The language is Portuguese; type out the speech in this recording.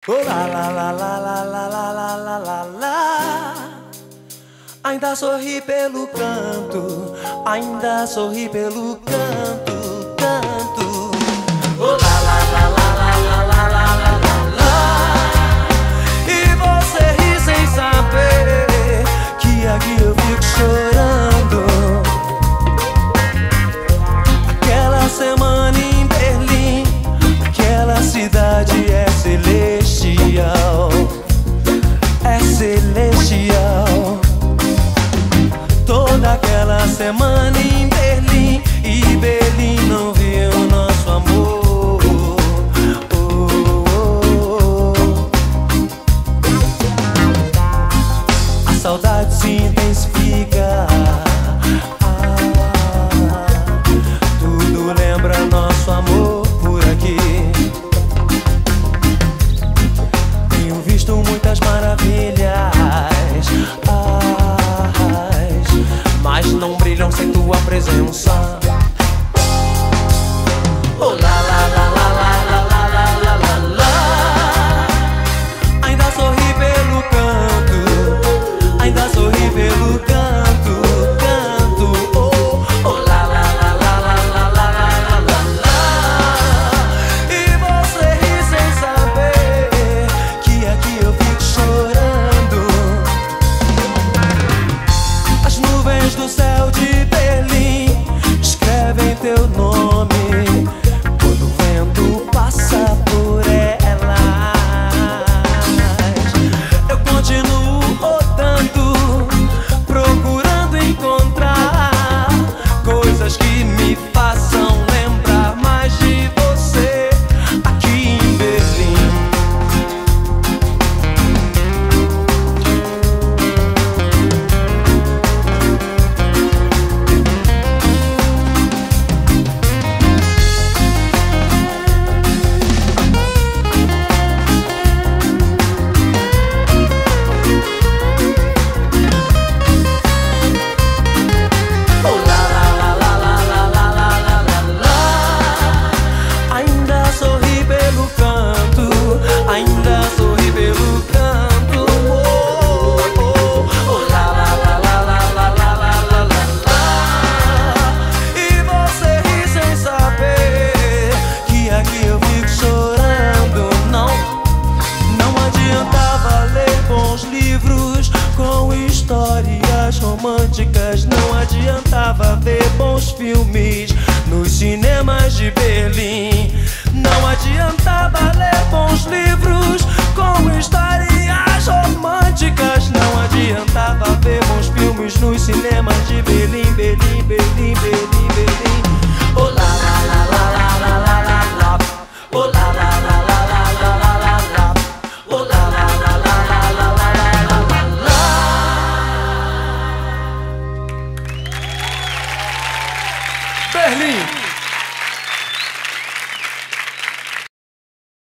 Oh, lá, lá, lá, lá, lá, lá, lá, lá, lá, lá, lá. Ainda sorri pelo canto, ainda sorri pelo canto, canto. Oh, lá, lá, lá, lá, lá, lá, lá, lá, lá, lá. E você ri sem saber que aqui eu fico chorando. Aquela semana em Berlim, aquela cidade é celestial, é celestial. Toda aquela semana em Berlim, e Berlim não viu nosso amor. Oh, oh, oh. A saudade se intensifica, tudo lembra nosso amor por aqui. Tenho visto muitas maravilhas, mas não brilham sem tua presença. Oh, lá, lá, lá, lá, lá, lá, lá, lá, lá, lá. Ainda sorri pelo canto, ainda sorri pelo canto, canto. Oh, oh, lá, lá, lá, lá, lá, lá, lá, lá, lá, lá. E você ri sem saber que aqui eu fico chorando. As nuvens do céu de Berlim escrevem teu nome quando o vento passa por elas. Eu continuo rodando, procurando encontrar coisas que me façam lembrar mais de você aqui em Berlim. Românticas, não adiantava ver bons filmes nos cinemas de Berlim. Não adiantava ler bons livros com histórias românticas. Não adiantava ver bons filmes nos cinemas de Berlim, Berlim, Berlim, Berlim, Berlim. Oh, lá, lá, lá, lá, lá, lá, lá, lá, lá. Oh, lá, lá, lá, lá, lá, lá, lá, lá, lá. Oh, lá, lá, lá, lá, lá, lá, lá, lá, lá, lá. Berlim!